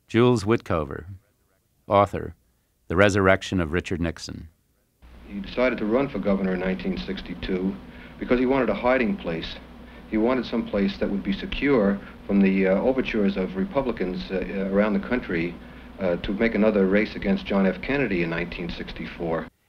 Jules Witcover, author, The Resurrection of Richard Nixon. He decided to run for governor in 1962 because he wanted a hiding place. He wanted some place that would be secure from the overtures of Republicans around the country to make another race against John F. Kennedy in 1964.